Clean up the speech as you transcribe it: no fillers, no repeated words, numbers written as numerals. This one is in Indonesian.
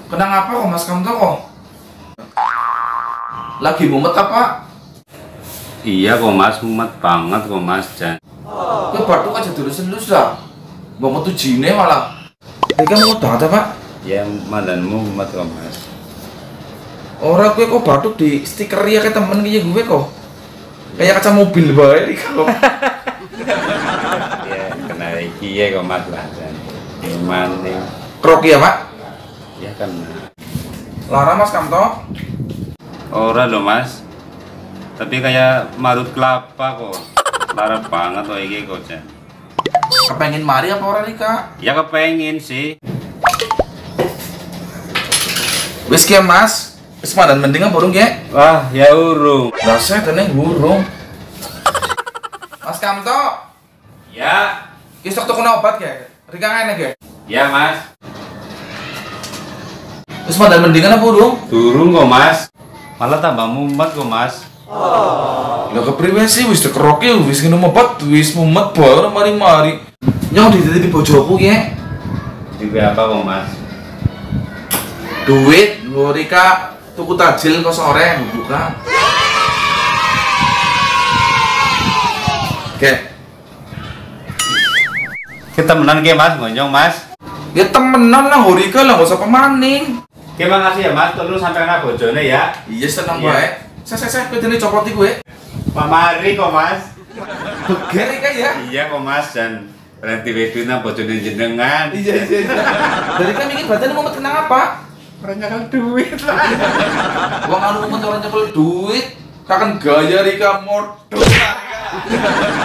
Kenapa kok Mas Kamto kok? Lagi mumet apa? Iya kok Mas, mumet banget kok Mas Jan. Kowe batuk aja terus-terus lah. Mbok metu jine malah. Rika mumet banget Pak? Ya mandanmu mumet kok Mas. Ora kowe kok batuk di stiker ya kayak temen kayak gue kok. Kayak kaca mobil bae Rika kok. Ya kena iki ya kok Mas lah Jan. Gimana nih? Krok ya Pak? Ya kan. Lara Mas Kamto? Ora loh Mas. Tapi kayak marut kelapa kok. Lara banget kok iki kok Jan. Kepengin mari apa ora Rika? Ya kepengin sih. Wis ki Mas. Wis mandan mendingan burung ya? Wah, ya urung. Lah saya teneng burung. Mas Kamto, Ya. ki stok tukune obat ya? Rika ngene ya? Ya Mas. Wis mandan mendingan apa burung? Durung kok Mas. Malah tambah mumet kok Mas. Lah kepriwe sih wis dikeroke wis ngene obat wis mumet bae mari-mari. Nyong dititipi bojoku ya. Juga apa kok Mas? Duit nggo Rika tuku tajil kok sore buka. Oke. Kita menang ke Mas, ngonjong Mas. Ya temenan lah Rika lah gak usah pemaning. Oke, makasih ya Mas, terus sampai anak bojone ya. Iya seneng Iya. bae. Saya kowe dene copoti kowe. Pamari kok Mas. Beger Rika ya. Iya kok Mas, dan berarti wedu nang bojone jenengan. Iya. Dari kan mikir badan mau tenang apa? Renyakan duit lah. Wong anu mau orang nyekel duit, kakan gaya Rika modal.